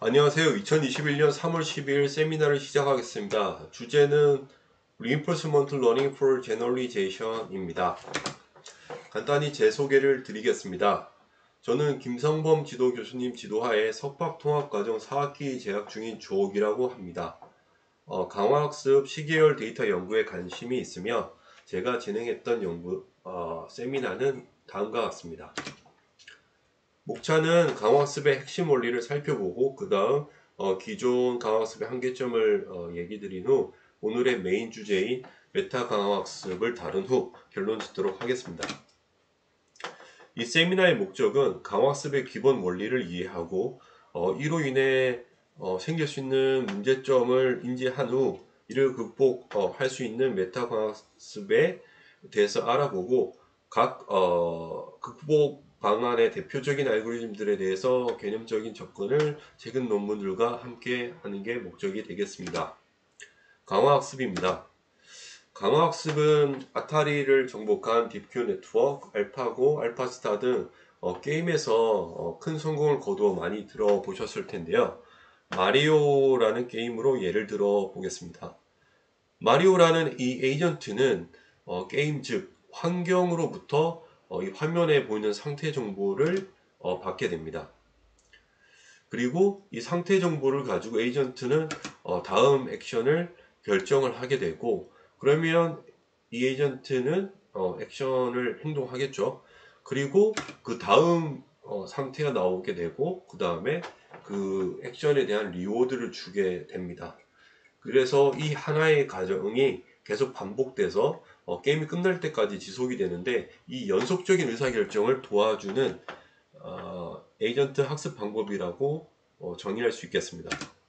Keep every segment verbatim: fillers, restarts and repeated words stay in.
안녕하세요. 이천이십일 년 삼월 십이일 세미나를 시작하겠습니다. 주제는 Reinforcement Learning for Generalization입니다. 간단히 제 소개를 드리겠습니다. 저는 김성범 지도 교수님 지도하에 석박통합과정 사 학기 재학 중인 조옥이라고 합니다. 어, 강화학습 시계열 데이터 연구에 관심이 있으며 제가 진행했던 연구 어, 세미나는 다음과 같습니다. 목차는 강화학습의 핵심 원리를 살펴보고 그 다음 어, 기존 강화학습의 한계점을 어, 얘기 드린 후 오늘의 메인 주제인 메타 강화학습을 다룬 후 결론 짓도록 하겠습니다. 이 세미나의 목적은 강화학습의 기본 원리를 이해하고 어, 이로 인해 어, 생길 수 있는 문제점을 인지한 후 이를 극복할 수 있는 메타 강화학습에 대해서 알아보고 각 어, 극복 방안의 대표적인 알고리즘들에 대해서 개념적인 접근을 최근 논문들과 함께 하는 게 목적이 되겠습니다. 강화학습입니다. 강화학습은 아타리를 정복한 딥큐 네트워크, 알파고, 알파스타 등 어, 게임에서 어, 큰 성공을 거두어 많이 들어보셨을 텐데요. 마리오라는 게임으로 예를 들어 보겠습니다. 마리오라는 이 에이전트는 어, 게임 즉 환경으로부터 어, 이 화면에 보이는 상태 정보를 어, 받게 됩니다. 그리고 이 상태 정보를 가지고 에이전트는 어, 다음 액션을 결정을 하게 되고 그러면 이 에이전트는 어, 액션을 행동하겠죠. 그리고 그 다음 어, 상태가 나오게 되고 그 다음에 그 액션에 대한 리워드를 주게 됩니다. 그래서 이 하나의 과정이 계속 반복돼서 어, 게임이 끝날 때까지 지속이 되는데 이 연속적인 의사결정을 도와주는 어, 에이전트 학습 방법이라고 어, 정의할 수 있겠습니다.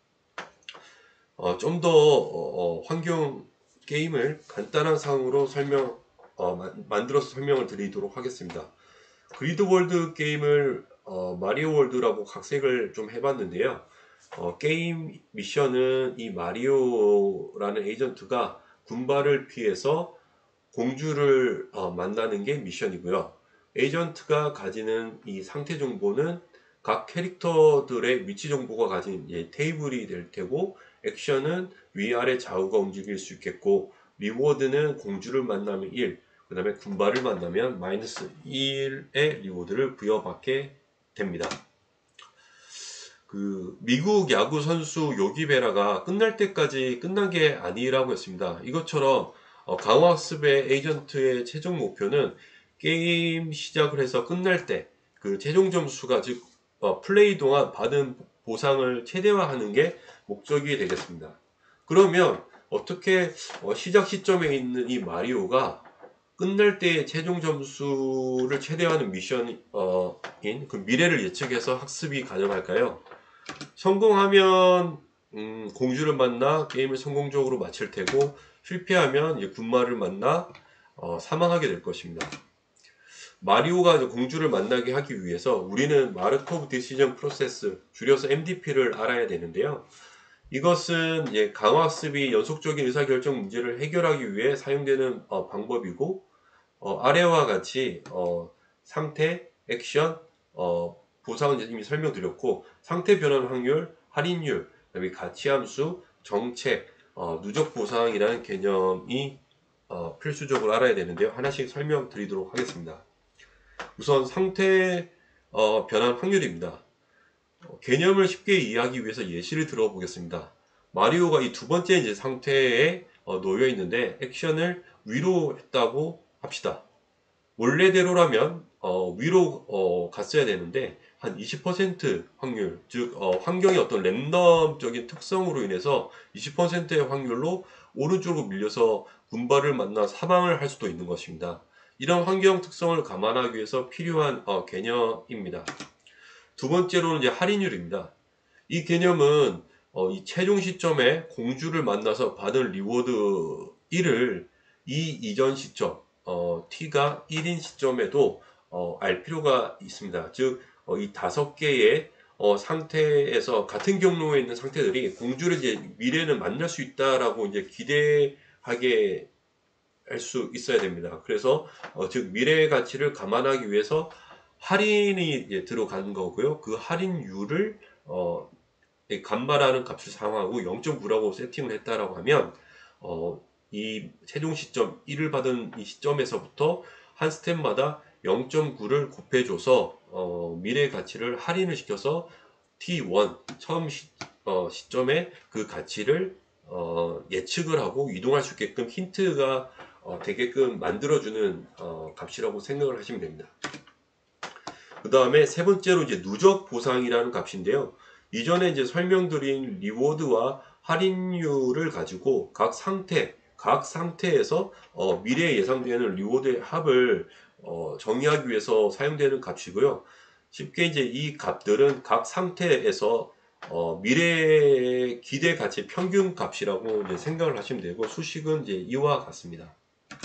어, 좀 더 어, 어, 환경 게임을 간단한 상으로 설명 어, 마, 만들어서 설명을 드리도록 하겠습니다. 그리드월드 게임을 어, 마리오 월드라고 각색을 좀 해봤는데요. 어, 게임 미션은 이 마리오라는 에이전트가 군발을 피해서 공주를 어, 만나는 게 미션이고요. 에이전트가 가지는 이 상태 정보는 각 캐릭터들의 위치 정보가 가진 예, 테이블이 될 테고 액션은 위아래 좌우가 움직일 수 있겠고 리워드는 공주를 만나면 일, 그 다음에 군발을 만나면 마이너스 일의 리워드를 부여받게 됩니다. 그 미국 야구 선수 요기 베라가 끝날 때까지 끝난 게 아니라고 했습니다. 이것처럼 어, 강화학습의 에이전트의 최종 목표는 게임 시작을 해서 끝날 때 그 최종 점수가 즉 어, 플레이 동안 받은 보상을 최대화하는 게 목적이 되겠습니다. 그러면 어떻게 어, 시작 시점에 있는 이 마리오가 끝날 때의 최종 점수를 최대화하는 미션인 어, 그 미래를 예측해서 학습이 가능할까요? 성공하면 음, 공주를 만나 게임을 성공적으로 마칠 테고 실패하면 이제 군마를 만나 어, 사망하게 될 것입니다. 마리오가 이제 공주를 만나게 하기 위해서 우리는 마르코브 디시전 프로세스 줄여서 엠디피를 알아야 되는데요. 이것은 이제 강화학습이 연속적인 의사결정 문제를 해결하기 위해 사용되는 어, 방법이고 어, 아래와 같이 어, 상태, 액션, 어, 보상은 이미 설명드렸고 상태 변환 확률, 할인율, 그다음에 가치함수, 정책, 어, 누적 보상이라는 개념이 어, 필수적으로 알아야 되는데요. 하나씩 설명드리도록 하겠습니다. 우선 상태 어, 변환 확률입니다. 어, 개념을 쉽게 이해하기 위해서 예시를 들어보겠습니다. 마리오가 이 두 번째 이제 상태에 어, 놓여 있는데 액션을 위로 했다고 합시다. 원래대로라면 어, 위로 어, 갔어야 되는데 한 이십 퍼센트 확률, 즉 어, 환경의 어떤 랜덤적인 특성으로 인해서 이십 퍼센트의 확률로 오른쪽으로 밀려서 군발을 만나 사망을 할 수도 있는 것입니다. 이런 환경 특성을 감안하기 위해서 필요한 어, 개념입니다. 두 번째로는 이제 할인율입니다. 이 개념은 어, 이 최종 시점에 공주를 만나서 받은 리워드 일을 이 이전 시점 어, t가 일인 시점에도 어, 알 필요가 있습니다. 즉, 어, 이 다섯 개의 어, 상태에서 같은 경로에 있는 상태들이 공주를 이제 미래는 만날 수 있다라고 이제 기대하게 할 수 있어야 됩니다. 그래서 어, 즉 미래의 가치를 감안하기 위해서 할인이 이제 들어가는 거고요. 그 할인율을 어, 이 감마라는 값을 사용하고 영 점 구라고 세팅을 했다라고 하면 어, 이 최종 시점 일을 받은 이 시점에서부터 한 스텝마다 영 점 구를 곱해줘서 어, 미래 가치를 할인을 시켜서 티 원 처음 시, 어, 시점에 그 가치를 어, 예측을 하고 이동할 수 있게끔 힌트가 어, 되게끔 만들어주는 어, 값이라고 생각을 하시면 됩니다. 그 다음에 세 번째로 이제 누적 보상이라는 값인데요. 이전에 이제 설명드린 리워드와 할인율을 가지고 각 상태, 각 상태에서 어, 미래에 예상되는 리워드의 합을 어, 정의하기 위해서 사용되는 값이고요. 쉽게 이제 이 값들은 각 상태에서 어, 미래의 기대 가치 평균 값이라고 이제 생각을 하시면 되고, 수식은 이제 이와 같습니다.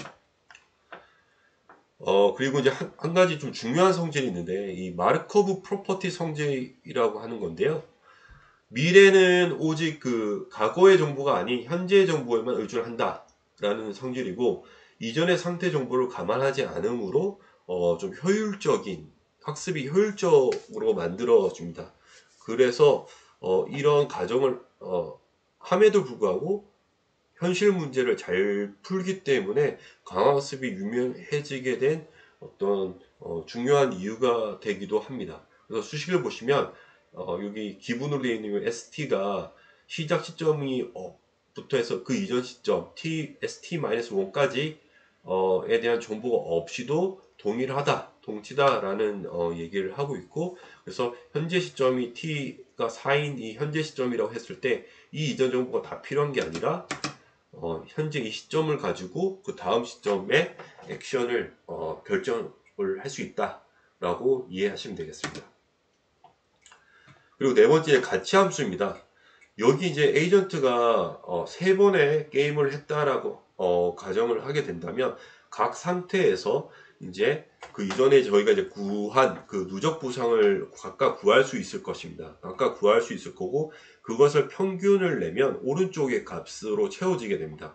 어, 그리고 이제 한, 한 가지 좀 중요한 성질이 있는데, 이 마르코브 프로퍼티 성질이라고 하는 건데요. 미래는 오직 그 과거의 정보가 아닌 현재의 정보에만 의존을 한다라는 성질이고, 이전의 상태 정보를 감안하지 않으므로 어, 좀 효율적인 학습이 효율적으로 만들어 줍니다. 그래서 어, 이런 가정을 어, 함에도 불구하고 현실 문제를 잘 풀기 때문에 강화학습이 유명해지게 된 어떤 어, 중요한 이유가 되기도 합니다. 그래서 수식을 보시면 어, 여기 기본으로 되어 있는 에스티가 시작 시점이 어, 부터 해서 그 이전 시점 t st-일까지 어, 에 대한 정보가 없이도 동일하다, 동치다라는 어, 얘기를 하고 있고, 그래서 현재 시점이 t가 사인 이 현재 시점이라고 했을 때 이 이전 정보가 다 필요한 게 아니라 어, 현재 이 시점을 가지고 그 다음 시점에 액션을 어, 결정을 할 수 있다라고 이해하시면 되겠습니다. 그리고 네 번째 가치 함수입니다. 여기 이제 에이전트가 어, 세 번의 게임을 했다라고 어, 가정을 하게 된다면 각 상태에서 이제 그 이전에 저희가 이제 구한 그 누적 보상을 각각 구할 수 있을 것입니다. 각각 구할 수 있을 거고, 그것을 평균을 내면 오른쪽의 값으로 채워지게 됩니다.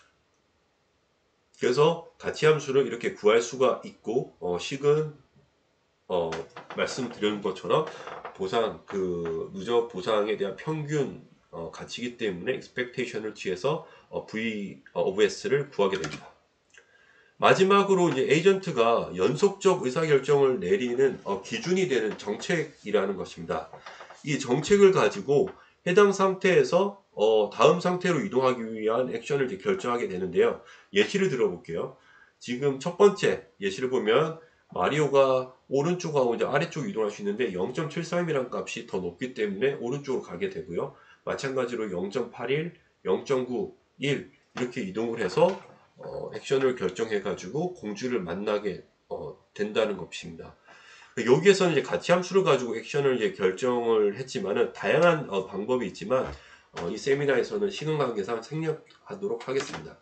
그래서 가치 함수를 이렇게 구할 수가 있고, 어, 식은 어, 말씀드린 것처럼 보상 그 누적 보상에 대한 평균 어, 가치이기 때문에 expectation을 취해서 어, V of S를 구하게 됩니다. 마지막으로 이제 에이전트가 연속적 의사결정을 내리는 어, 기준이 되는 정책이라는 것입니다. 이 정책을 가지고 해당 상태에서 어, 다음 상태로 이동하기 위한 액션을 이제 결정하게 되는데요. 예시를 들어볼게요. 지금 첫 번째 예시를 보면 마리오가 오른쪽하고 이제 아래쪽 이동할 수 있는데 영 점 칠삼이라는 값이 더 높기 때문에 오른쪽으로 가게 되고요. 마찬가지로 영 점 팔일, 영 점 구, 일 이렇게 이동을 해서 어, 액션을 결정해 가지고 공주를 만나게 어, 된다는 것입니다. 여기에서는 이제 가치 함수를 가지고 액션을 이제 결정을 했지만은 다양한 어, 방법이 있지만 어, 이 세미나에서는 시간 관계상 생략하도록 하겠습니다.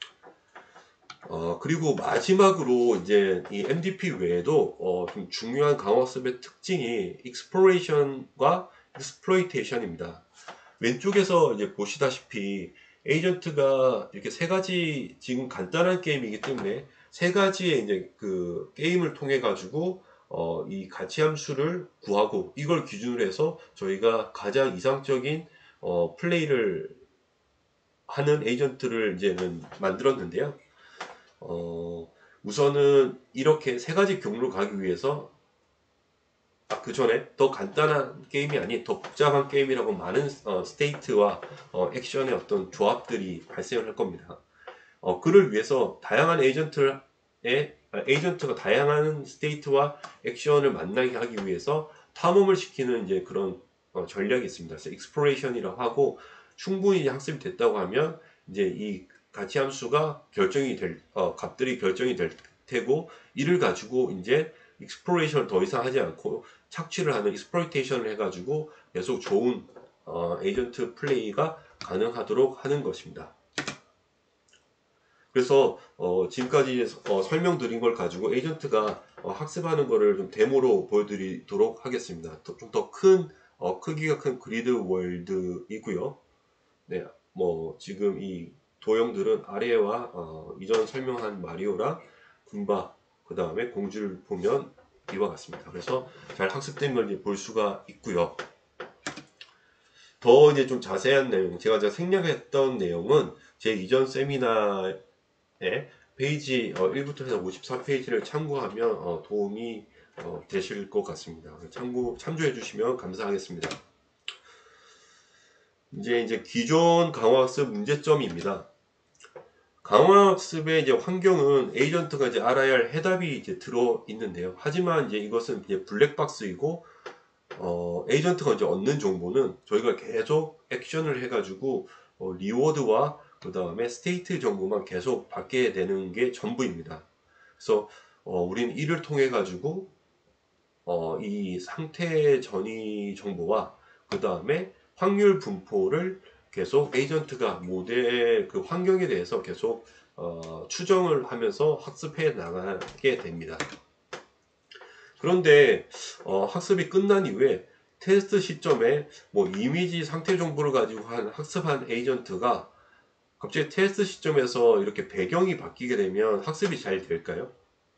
어, 그리고 마지막으로 이제 이 엠디피 외에도 어, 좀 중요한 강화학습의 특징이 exploration과 exploitation입니다. 왼쪽에서 이제 보시다시피 에이전트가 이렇게 세 가지, 지금 간단한 게임이기 때문에 세 가지의 이제 그 게임을 통해 가지고 어, 이 가치 함수를 구하고 이걸 기준으로 해서 저희가 가장 이상적인 어, 플레이를 하는 에이전트를 이제는 만들었는데요. 어, 우선은 이렇게 세 가지 경로를 가기 위해서 아, 그 전에 더 간단한 게임이 아닌 더 복잡한 게임이라고 많은 어, 스테이트와 어, 액션의 어떤 조합들이 발생을 할 겁니다. 어, 그를 위해서 다양한 에이전트의 아, 에이전트가 다양한 스테이트와 액션을 만나게 하기 위해서 탐험을 시키는 이제 그런 어, 전략이 있습니다. 그래서 익스플로레이션이라고 하고, 충분히 학습이 됐다고 하면 이제 이 가치 함수가 결정이 될 어, 값들이 결정이 될 테고, 이를 가지고 이제 익스플로레이션을 더 이상 하지 않고 착취를 하는 익스플로이테이션을 해가지고 계속 좋은 어, 에이전트 플레이가 가능하도록 하는 것입니다. 그래서 어, 지금까지 어, 설명드린 걸 가지고 에이전트가 어, 학습하는 거를 좀 데모로 보여드리도록 하겠습니다. 좀 더 큰 어, 크기가 큰 그리드 월드이고요. 네, 뭐 지금 이 도형들은 아래와 어, 이전 설명한 마리오랑 군바, 그 다음에 공주를 보면 이와 같습니다. 그래서 잘 학습된 걸 볼 수가 있고요. 더 이제 좀 자세한 내용, 제가 제가 생략했던 내용은 제 이전 세미나에 페이지 어, 일부터 해서 오십사 페이지를 참고하면 어, 도움이 어, 되실 것 같습니다. 참고 참조해 주시면 감사하겠습니다. 이제 이제 기존 강화학습 문제점입니다. 강화학습의 이제 환경은 에이전트가 이제 알아야 할 해답이 이제 들어 있는데요. 하지만 이제 이것은 이제 블랙박스이고 어, 에이전트가 이제 얻는 정보는 저희가 계속 액션을 해가지고 어, 리워드와 그 다음에 스테이트 정보만 계속 받게 되는 게 전부입니다. 그래서 어, 우리는 이를 통해 가지고 어, 이 상태 전이 정보와 그 다음에 확률 분포를 계속 에이전트가 모델 그 환경에 대해서 계속 어, 추정을 하면서 학습해 나가게 됩니다. 그런데 어, 학습이 끝난 이후에 테스트 시점에 뭐 이미지 상태 정보를 가지고 한 학습한 에이전트가 갑자기 테스트 시점에서 이렇게 배경이 바뀌게 되면 학습이 잘 될까요?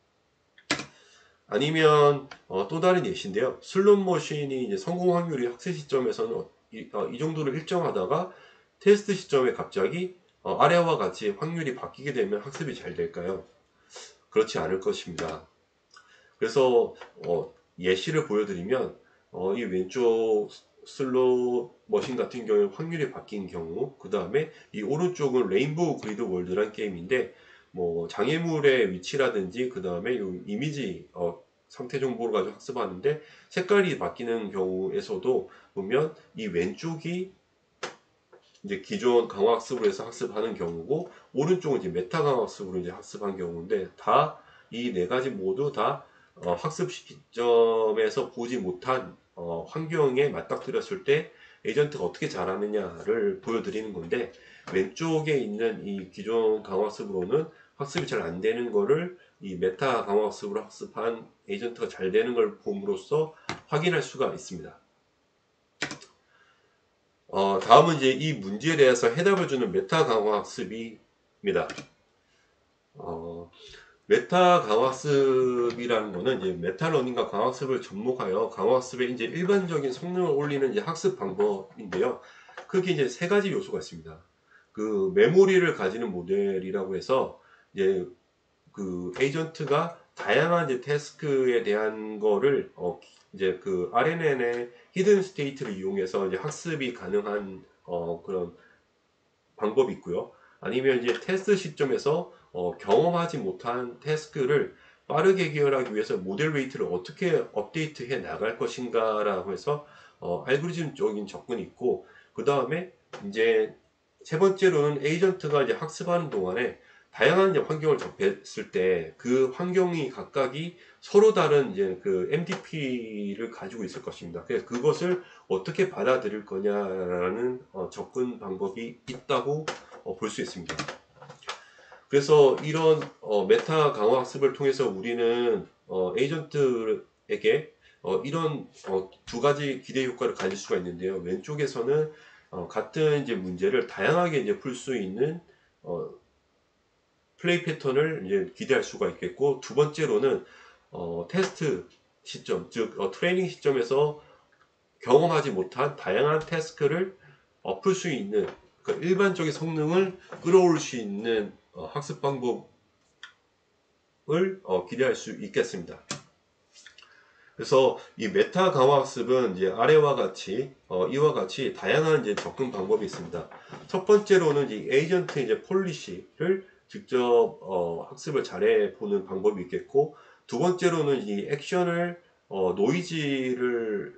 아니면 어, 또 다른 예시인데요. 슬롯 머신이 이제 성공 확률이 학습 시점에서는 어, 이, 어, 이 정도를 일정하다가 테스트 시점에 갑자기 어, 아래와 같이 확률이 바뀌게 되면 학습이 잘 될까요? 그렇지 않을 것입니다. 그래서 어, 예시를 보여드리면 어, 이 왼쪽 슬롯 머신 같은 경우에 확률이 바뀐 경우, 그 다음에 이 오른쪽은 레인보우 그리드 월드란 게임인데 뭐 장애물의 위치라든지 그 다음에 이 이미지 어, 상태 정보를 가지고 학습하는데 색깔이 바뀌는 경우에서도 보면 이 왼쪽이 이제 기존 강화학습으로 해서 학습하는 경우고 오른쪽은 이제 메타 강화학습으로 이제 학습한 경우인데 다 이 네 가지 모두 다 어, 학습 시점에서 보지 못한 어, 환경에 맞닥뜨렸을 때 에이전트가 어떻게 잘하느냐를 보여드리는 건데 왼쪽에 있는 이 기존 강화학습으로는 학습이 잘 안 되는 거를 이 메타 강화학습으로 학습한 에이전트가 잘 되는 걸 봄으로써 확인할 수가 있습니다. 어, 다음은 이제 이 문제에 대해서 해답을 주는 메타 강화 학습입니다. 어, 메타 강화 학습이라는 거는 이제 메타러닝과 강화 학습을 접목하여 강화 학습의 이제 일반적인 성능을 올리는 이제 학습 방법인데요. 크게 이제 세 가지 요소가 있습니다. 그 메모리를 가지는 모델이라고 해서 이제 그 에이전트가 다양한 이제 태스크에 대한 거를 어 이제 그 알엔엔의 히든 스테이트를 이용해서 이제 학습이 가능한 어 그런 방법이 있고요. 아니면 이제 테스트 시점에서 어 경험하지 못한 태스크를 빠르게 해결하기 위해서 모델 웨이트를 어떻게 업데이트 해 나갈 것인가라고 해서 어 알고리즘적인 접근이 있고, 그 다음에 이제 세 번째로는 에이전트가 이제 학습하는 동안에 다양한 이제 환경을 접했을 때 그 환경이 각각이 서로 다른 이제 그 엠디피를 가지고 있을 것입니다. 그래서 그것을 어떻게 받아들일 거냐라는 어, 접근 방법이 있다고 어, 볼 수 있습니다. 그래서 이런 어, 메타 강화 학습을 통해서 우리는 어, 에이전트에게 어, 이런 어, 두 가지 기대 효과를 가질 수가 있는데요. 왼쪽에서는 어, 같은 이제 문제를 다양하게 이제 풀 수 있는 어, 플레이 패턴을 이제 기대할 수가 있겠고, 두 번째로는 어, 테스트 시점, 즉 어, 트레이닝 시점에서 경험하지 못한 다양한 태스크를 어, 풀 수 있는 그 일반적인 성능을 끌어올 수 있는 어, 학습 방법을 어, 기대할 수 있겠습니다. 그래서 이 메타 강화 학습은 이제 아래와 같이 어, 이와 같이 다양한 이제 접근 방법이 있습니다. 첫 번째로는 이 에이전트 이제 폴리시를 직접 어, 학습을 잘해 보는 방법이 있겠고, 두 번째로는 이 액션을 어, 노이즈를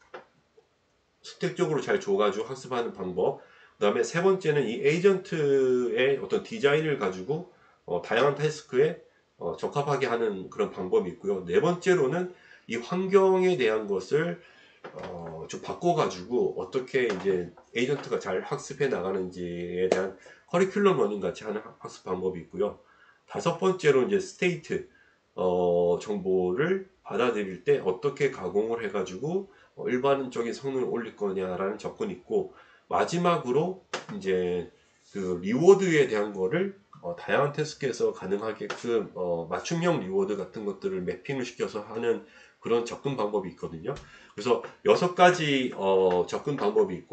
선택적으로 잘 줘가지고 학습하는 방법. 그 다음에 세 번째는 이 에이전트의 어떤 디자인을 가지고 어, 다양한 태스크에 어, 적합하게 하는 그런 방법이 있고요. 네 번째로는 이 환경에 대한 것을 어, 좀 바꿔가지고 어떻게 이제 에이전트가 잘 학습해 나가는지에 대한 커리큘럼 러닝 같이 하는 학습 방법이 있고요. 다섯 번째로 이제 스테이트 어, 정보를 받아들일 때 어떻게 가공을 해가지고 어, 일반적인 성능을 올릴 거냐라는 접근이 있고, 마지막으로 이제 그 리워드에 대한 거를 어, 다양한 태스크에서 가능하게끔 어, 맞춤형 리워드 같은 것들을 매핑을 시켜서 하는 그런 접근 방법이 있거든요. 그래서 여섯 가지 어, 접근 방법이 있고,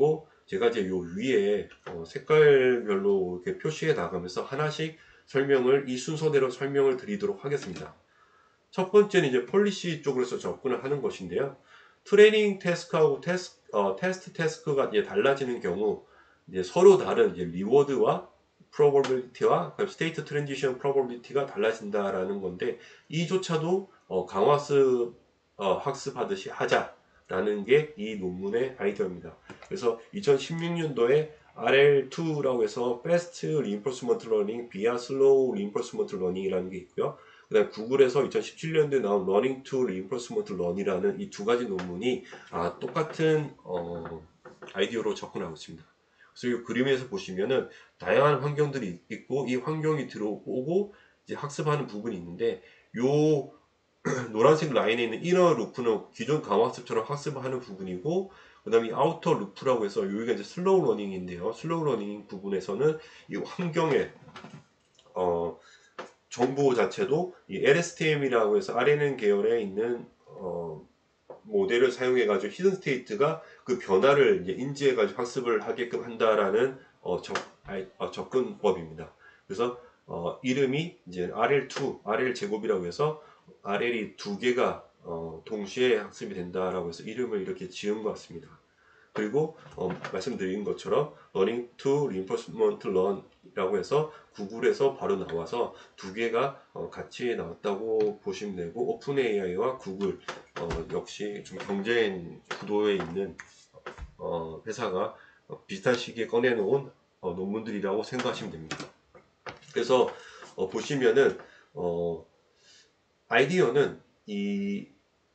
제가 이제 요 위에 어, 색깔별로 이렇게 표시해 나가면서 하나씩 설명을 이 순서대로 설명을 드리도록 하겠습니다. 첫 번째는 이제 폴리시 쪽으로서 접근을 하는 것인데요. 트레이닝 태스크하고 테스, 어, 테스트 태스크가 이제 달라지는 경우 이제 서로 다른 이제 리워드와 probability와 스테이트 트랜지션 probability가 달라진다라는 건데 이조차도 어, 강화습 어, 학습하듯이 하자라는 게 이 논문의 아이디어입니다. 그래서 이천십육 년도에 알엘투라고 해서 Fast Reinforcement Learning via Slow Reinforcement Learning이라는 게 있고요. 그 다음 구글에서 이천십칠 년도에 나온 Learning to Reinforcement Learn이라는 이 두 가지 논문이 아, 똑같은 어, 아이디어로 접근하고 있습니다. 그래서 이 그림에서 보시면은 다양한 환경들이 있고 이 환경이 들어오고 이제 학습하는 부분이 있는데 요 노란색 라인에 있는 이너 루프는 기존 강화학습처럼 학습하는 부분이고 그 다음에 아우터 루프라고 해서 여기가 이제 슬로우 러닝인데요. 슬로우 러닝 부분에서는 이 환경에 어, 정보 자체도 이 엘에스티엠이라고 해서 알엔엔 계열에 있는 어, 모델을 사용해 가지고 히든 스테이트가 그 변화를 이제 인지해 가지고 학습을 하게끔 한다라는 어, 접, 아이, 어, 접근법입니다. 그래서 어, 이름이 이제 알엘투, 알엘 제곱이라고 해서 알엘이 두 개가 어, 동시에 학습이 된다라고 해서 이름을 이렇게 지은 것 같습니다. 그리고 어, 말씀드린 것처럼 Learning to Reinforcement Learn이라고 해서 구글에서 바로 나와서 두 개가 어, 같이 나왔다고 보시면 되고 오픈 에이아이와 구글 어, 역시 좀 경쟁 구도에 있는 어, 회사가 어, 비슷한 시기에 꺼내놓은 어, 논문들이라고 생각하시면 됩니다. 그래서 어, 보시면은 어, 아이디어는 이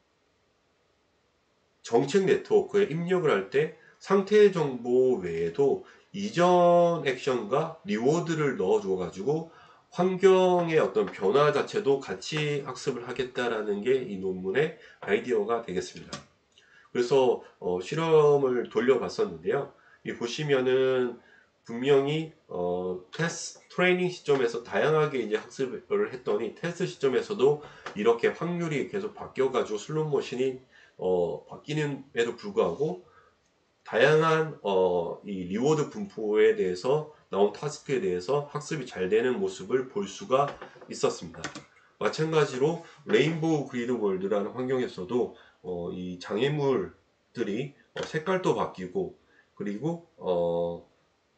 정책 네트워크에 입력을 할 때 상태 정보 외에도 이전 액션과 리워드를 넣어줘 가지고 환경의 어떤 변화 자체도 같이 학습을 하겠다라는 게 이 논문의 아이디어가 되겠습니다. 그래서 어, 실험을 돌려봤었는데요. 이 보시면은 분명히 어, 테스트 트레이닝 시점에서 다양하게 이제 학습을 했더니 테스트 시점에서도 이렇게 확률이 계속 바뀌어가지고 슬롯 머신이 어, 바뀌는에도 불구하고 다양한 어, 이 리워드 분포에 대해서 나온 타스크에 대해서 학습이 잘 되는 모습을 볼 수가 있었습니다. 마찬가지로 레인보우 그리드 월드라는 환경에서도 어, 이 장애물들이 어, 색깔도 바뀌고 그리고 어,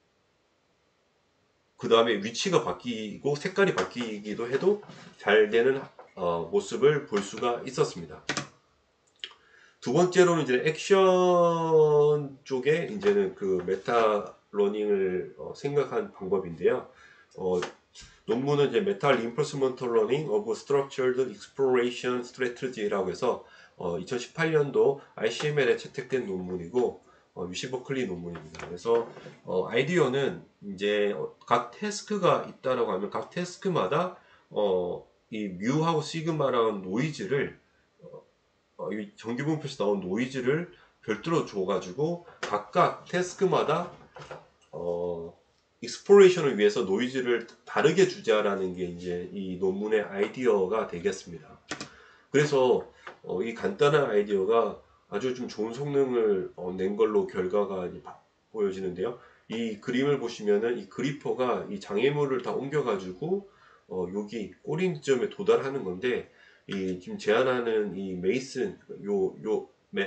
그 다음에 위치가 바뀌고 색깔이 바뀌기도 해도 잘 되는 어, 모습을 볼 수가 있었습니다. 두 번째로는 이제 액션 쪽에 이제는 그 메타 러닝을 어, 생각한 방법인데요. 어, 논문은 이제 메타 reinforcement learning of structured exploration strategy라고 해서 어, 이천십팔 년도 아이씨엠엘에 채택된 논문이고 어, 유시 버클리 논문입니다. 그래서 어, 아이디어는 이제 각 태스크가 있다라고 하면 각 태스크마다 어, 이 뮤하고 시그마라는 노이즈를 어, 이 정규분표에서 나온 노이즈를 별도로 줘가지고 각각 태스크마다 어, 익스플로레이션을 위해서 노이즈를 다르게 주자라는 게 이제 이 논문의 아이디어가 되겠습니다. 그래서 어, 이 간단한 아이디어가 아주 좀 좋은 성능을 어, 낸 걸로 결과가 이제 보여지는데요. 이 그림을 보시면은 이 그리퍼가 이 장애물을 다 옮겨가지고 어, 여기 꼬린 지점에 도달하는 건데 이 지금 제안하는 이 메이슨 요 요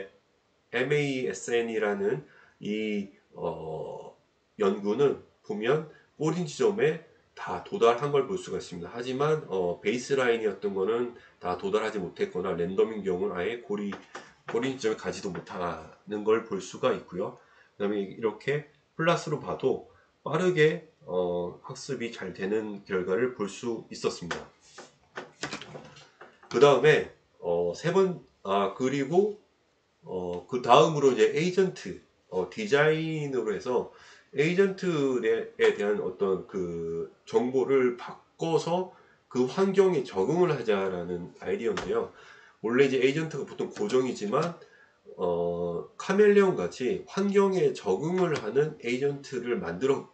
엠에이에스엔이라는 이 어, 연구는 보면 꼬린 지점에 다 도달한 걸 볼 수가 있습니다. 하지만 어, 베이스라인이었던 거는 다 도달하지 못했거나 랜덤인 경우는 아예 고리, 꼬린 지점에 가지도 못하는 걸 볼 수가 있고요. 그 다음에 이렇게 플러스로 봐도 빠르게 어, 학습이 잘 되는 결과를 볼 수 있었습니다. 그 다음에 어, 세 번, 아 그리고 어, 그 다음으로 이제 에이전트 어, 디자인으로 해서 에이전트에 대한 어떤 그 정보를 바꿔서 그 환경에 적응을 하자라는 아이디어인데요. 원래 이제 에이전트가 보통 고정이지만 어, 카멜레온 같이 환경에 적응을 하는 에이전트를 만들어서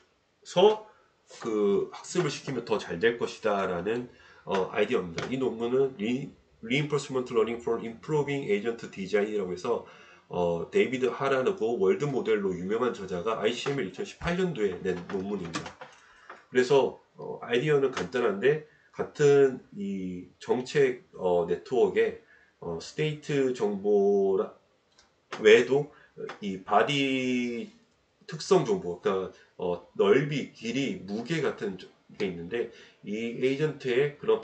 그 학습을 시키면 더 잘 될 것이다라는 어, 아이디어입니다. 이 논문은 리, Reinforcement Learning for Improving Agent Design이라고 해서 어, 데이비드 하라고 월드 모델로 유명한 저자가 아이씨엠엘 이천십팔 년도에 낸 논문입니다. 그래서 어, 아이디어는 간단한데 같은 이 정책 어, 네트워크에 어, 스테이트 정보 외에도 이 바디 특성 정보, 그러니까 어, 넓이, 길이, 무게 같은 게 있는데 이 에이전트에 그런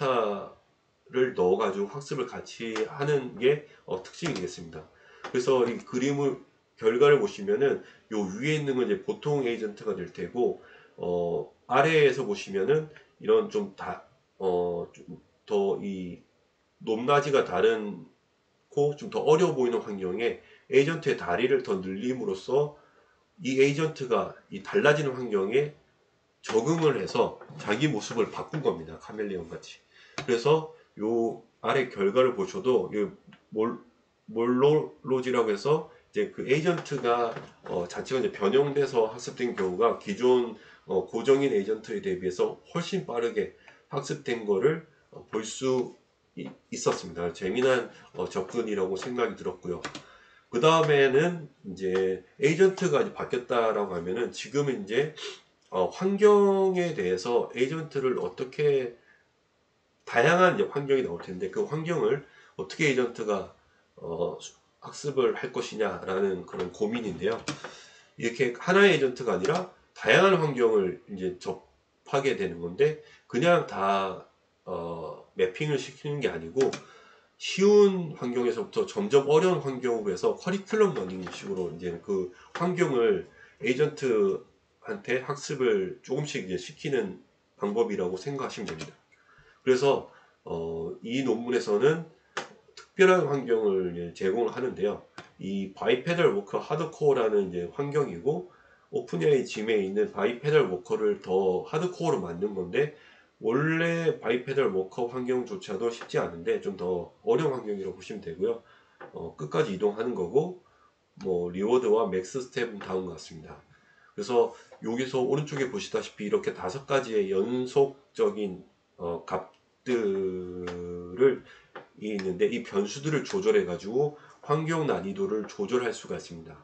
파라미터를 넣어가지고 학습을 같이 하는 게 어, 특징이겠습니다. 그래서 이 그림을 결과를 보시면은 요 위에 있는 건 이제 보통 에이전트가 될 테고 어, 아래에서 보시면은 이런 좀 다, 어, 좀 더 이 높낮이가 다른 고 좀 더 어려워 보이는 환경에 에이전트의 다리를 더 늘림으로써 이 에이전트가 이 달라지는 환경에 적응을 해서 자기 모습을 바꾼 겁니다. 카멜레온 같이. 그래서 요 아래 결과를 보셔도 이 몰, 몰로로지라고 해서 이제 그 에이전트가 어, 자체가 이제 변형돼서 학습된 경우가 기존 어, 고정인 에이전트에 대비해서 훨씬 빠르게 학습된 거를 어, 볼 수 있었습니다. 재미난 어, 접근이라고 생각이 들었고요. 그 다음에는 이제 에이전트가 이제 바뀌었다라고 하면은 지금은 이제 어, 환경에 대해서 에이전트를 어떻게 다양한 이제 환경이 나올 텐데 그 환경을 어떻게 에이전트가 어, 학습을 할 것이냐라는 그런 고민인데요. 이렇게 하나의 에이전트가 아니라 다양한 환경을 이제 접하게 되는 건데 그냥 다 어, 매핑을 시키는 게 아니고 쉬운 환경에서부터 점점 어려운 환경으로 해서 커리큘럼 러닝 식으로 이제 그 환경을 에이전트한테 학습을 조금씩 이제 시키는 방법이라고 생각하시면 됩니다. 그래서 어, 이 논문에서는 특별한 환경을 제공을 하는데요. 이 바이페달 워커 하드코어라는 이제 환경이고 오픈에이아이 짐에 있는 바이페달 워커를 더 하드코어로 만든 건데 원래 바이페달 워커 환경조차도 쉽지 않은데 좀 더 어려운 환경이라고 보시면 되고요. 어, 끝까지 이동하는 거고 뭐 리워드와 맥스 스텝은 다음 것 같습니다. 그래서 여기서 오른쪽에 보시다시피 이렇게 다섯 가지의 연속적인 어, 값들을 이 있는데 이 변수들을 조절해 가지고 환경 난이도를 조절할 수가 있습니다.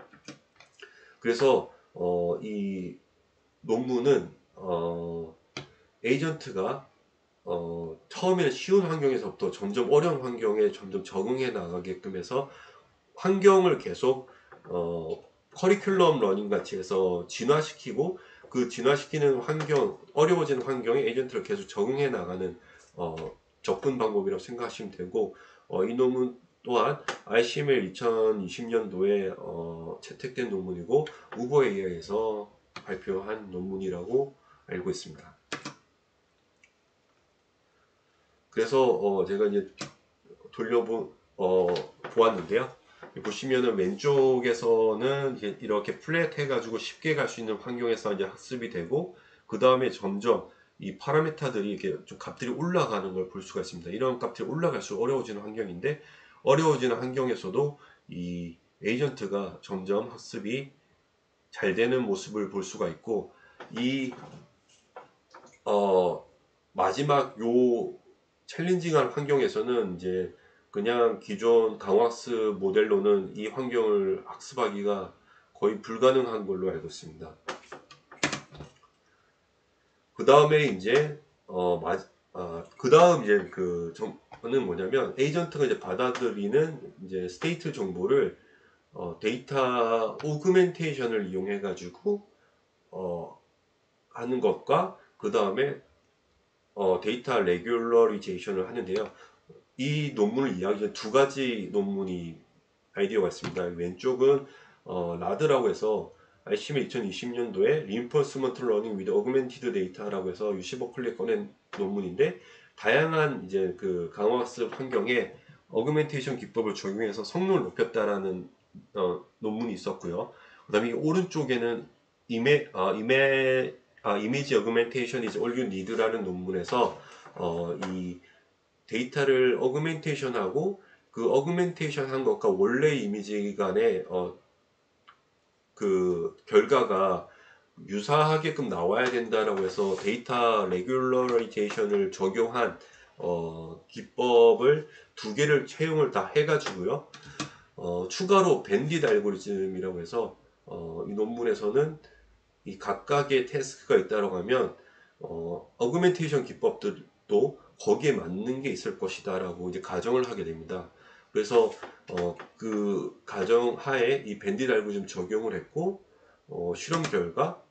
그래서 어, 이 논문은 어, 에이전트가 어, 처음에는 쉬운 환경에서부터 점점 어려운 환경에 점점 적응해 나가게끔 해서 환경을 계속 어, 커리큘럼 러닝 같이 해서 진화시키고 그 진화시키는 환경, 어려워지는 환경에 에이전트를 계속 적응해 나가는 어, 접근 방법이라고 생각하시면 되고 어, 이 논문 또한 아이씨엠엘 이천이십 년도에 어, 채택된 논문이고 우버 에이아이에서 발표한 논문이라고 알고 있습니다. 그래서 어, 제가 이제 돌려보 어, 보았는데요. 보시면은 왼쪽에서는 이렇게 플랫 해가지고 쉽게 갈 수 있는 환경에서 이제 학습이 되고 그 다음에 점점 이 파라미터들이 이렇게 좀 값들이 올라가는 걸 볼 수가 있습니다. 이런 값들이 올라갈수록 어려워지는 환경인데 어려워지는 환경에서도 이 에이전트가 점점 학습이 잘 되는 모습을 볼 수가 있고 이 어, 마지막 요 챌린징한 환경에서는 이제 그냥 기존 강학습 모델로는 이 환경을 학습하기가 거의 불가능한 걸로 알고 있습니다. 그 다음에 이제 어, 마, 아, 그 다음 이제 그 정는 뭐냐면 에이전트가 이제 받아들이는 이제 스테이트 정보를 어, 데이터 오그멘테이션을 이용해 가지고 어, 하는 것과 그 다음에 어, 데이터 레귤러리제이션을 하는데요. 이 논문을 이야기하는 두 가지 논문이 아이디어가 있습니다. 왼쪽은 어, 라드라고 해서 아이씨엠엘 이천이십 년도에 Reinforcement Learning with Augmented Data라고 해서 유시 버클리에 꺼낸 논문인데 다양한 이제 그 강화학습 환경에 어그멘테이션 기법을 적용해서 성능을 높였다라는 어, 논문이 있었고요. 그다음에 오른쪽에는 이메 아 이메 아 이미지 어그멘테이션 is all you need라는 논문에서 어, 이 데이터를 어그멘테이션하고 그 어그멘테이션 한 것과 원래 이미지 간의 어, 그 결과가 유사하게끔 나와야 된다라고 해서 데이터 레귤러리제이션을 적용한 어, 기법을 두 개를 채용을 다 해가지고요. 어, 추가로 밴딧 알고리즘이라고 해서 어, 이 논문에서는 이 각각의 태스크가 있다고 하면 어, 어그멘테이션 기법들도 거기에 맞는 게 있을 것이다 라고 이제 가정을 하게 됩니다. 그래서 어, 그 가정 하에 이 밴딧 알고리즘 적용을 했고 어, 실험 결과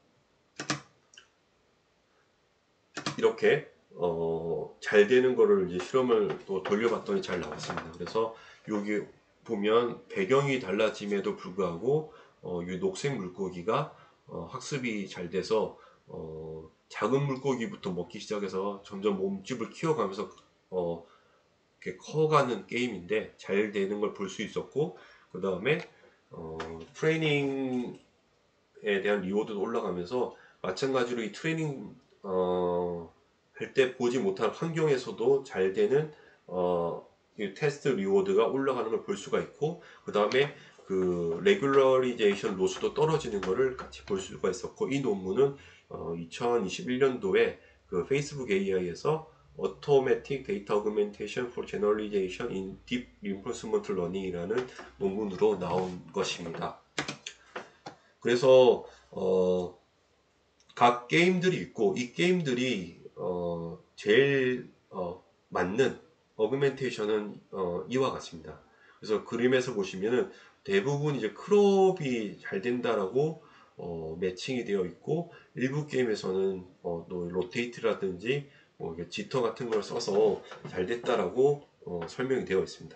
이렇게 어, 잘 되는 거를 이제 실험을 또 돌려봤더니 잘 나왔습니다. 그래서 여기 보면 배경이 달라짐에도 불구하고 어, 이 녹색 물고기가 어, 학습이 잘 돼서 어, 작은 물고기부터 먹기 시작해서 점점 몸집을 키워가면서 어, 이렇게 커가는 게임인데 잘 되는 걸 볼 수 있었고 그 다음에 어, 트레이닝에 대한 리워드도 올라가면서 마찬가지로 이 트레이닝 어, 할 때 보지 못한 환경에서도 잘 되는 어, 이 테스트 리워드가 올라가는 걸 볼 수가 있고 그 다음에 그 레귤러리제이션 로스도 떨어지는 것을 같이 볼 수가 있었고 이 논문은 어, 이천이십일 년도에 그 페이스북 에이아이에서 Automatic Data Augmentation for Generalization in Deep Reinforcement Learning이라는 논문으로 나온 것입니다. 그래서 어, 각 게임들이 있고 이 게임들이 어, 제일 어, 맞는 어그멘테이션은 어, 이와 같습니다. 그래서 그림에서 보시면은 대부분 이제 크롭이 잘 된다라고 어, 매칭이 되어 있고 일부 게임에서는 어, 또 로테이트라든지 뭐 지터 같은 걸 써서 잘 됐다라고 어, 설명이 되어 있습니다.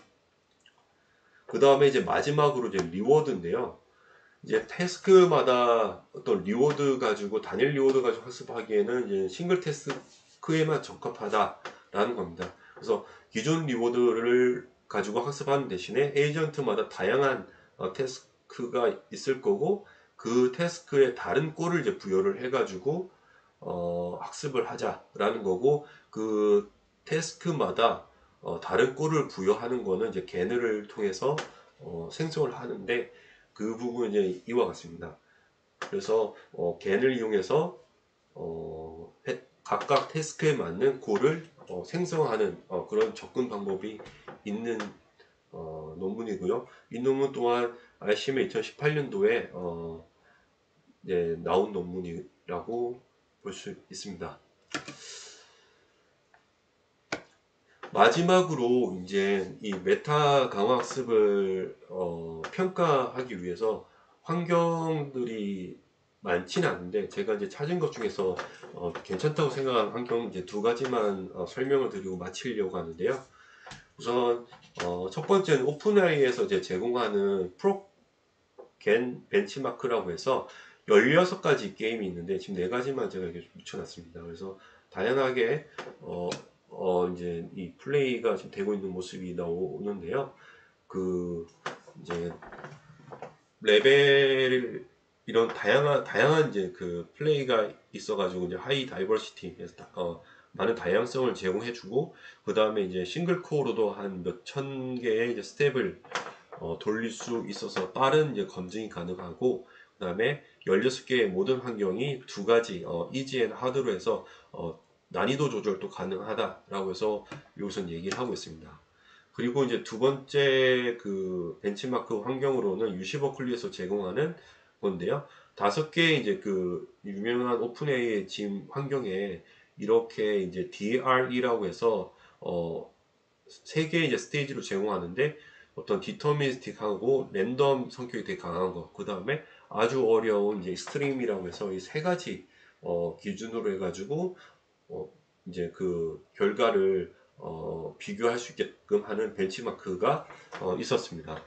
그 다음에 이제 마지막으로 이제 리워드인데요. 이제 태스크마다 어떤 리워드 가지고 단일 리워드 가지고 학습하기에는 이제 싱글 태스크에만 적합하다라는 겁니다. 그래서 기존 리워드를 가지고 학습하는 대신에 에이전트마다 다양한 어, 태스크가 있을 거고 그 태스크에 다른 꼴을 이제 부여를 해가지고 어, 학습을 하자라는 거고 그 태스크마다 어, 다른 꼴을 부여하는 거는 이제 개느를 통해서 어, 생성을 하는데 그 부분은 이제 이와 같습니다. 그래서 어, 겐을 이용해서 어, 해, 각각 태스크에 맞는 꼴을 어, 생성하는 어, 그런 접근 방법이 있는 어, 논문이고요. 이 논문 또한 알씨엠의 이천십팔 년도에 어, 네, 나온 논문이라고 볼 수 있습니다. 마지막으로 이제 이 메타 강화학습을 어, 평가하기 위해서 환경들이 많지는 않은데 제가 이제 찾은 것 중에서 어, 괜찮다고 생각하는 환경 이제 두 가지만 어, 설명을 드리고 마치려고 하는데요. 우선 어, 첫 번째는 오픈에이아이에서 이제 제공하는 프로겐 벤치마크라고 해서 열여섯 가지 게임이 있는데 지금 네 가지만 제가 이렇게 붙여놨습니다. 그래서 다양하게 어, 어 이제 이 플레이가 지금 되고 있는 모습이 나오는데요. 그 이제 레벨 이런 다양한 다양한 이제 그 플레이가 있어가지고 이제 하이 다이버시티 어 많은 다양성을 제공해주고 그 다음에 이제 싱글 코어로도 한 몇 천 개의 이제 스텝을 어, 돌릴 수 있어서 빠른 이제 검증이 가능하고 그 다음에 열여섯 개의 모든 환경이 두 가지 어, 이지 앤 하드로 해서 어, 난이도 조절도 가능하다라고 해서 여기서 얘기를 하고 있습니다. 그리고 이제 두 번째 그 벤치마크 환경으로는 유시버클리에서 제공하는 건데요. 다섯 개의 이제 그 유명한 오픈에이아이 짐 환경에 이렇게 이제 디알이라고 해서 어, 세 개의 이제 스테이지로 제공하는데 어떤 디터미니스틱하고 랜덤 성격이 되게 강한 거. 그 다음에 아주 어려운 이제 스트림이라고 해서 이 세 가지 어, 기준으로 해가지고 어, 이제 그 결과를 어, 비교할 수 있게끔 하는 벤치마크가 어, 있었습니다.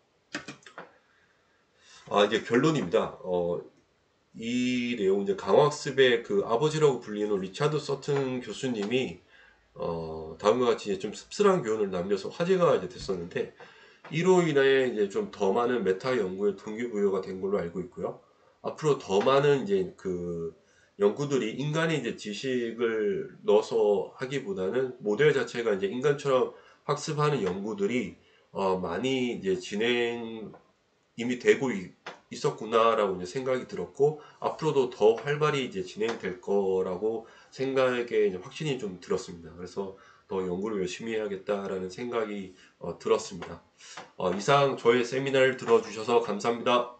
아, 이제 결론입니다. 어, 이 내용 이제 강학습의 그 아버지라고 불리는 리차드 서튼 교수님이 어, 다음과 같이 좀 씁쓸한 교훈을 남겨서 화제가 이제 됐었는데 이로 인해 이제 좀 더 많은 메타 연구에 동기부여가 된 걸로 알고 있고요. 앞으로 더 많은 이제 그 연구들이 인간의 이제 지식을 넣어서 하기보다는 모델 자체가 이제 인간처럼 학습하는 연구들이 어 많이 이제 진행 이미 되고 있었구나라고 이제 생각이 들었고 앞으로도 더 활발히 이제 진행될 거라고 생각에 이제 확신이 좀 들었습니다. 그래서 더 연구를 열심히 해야겠다라는 생각이 어, 들었습니다. 어, 이상 저의 세미나를 들어주셔서 감사합니다.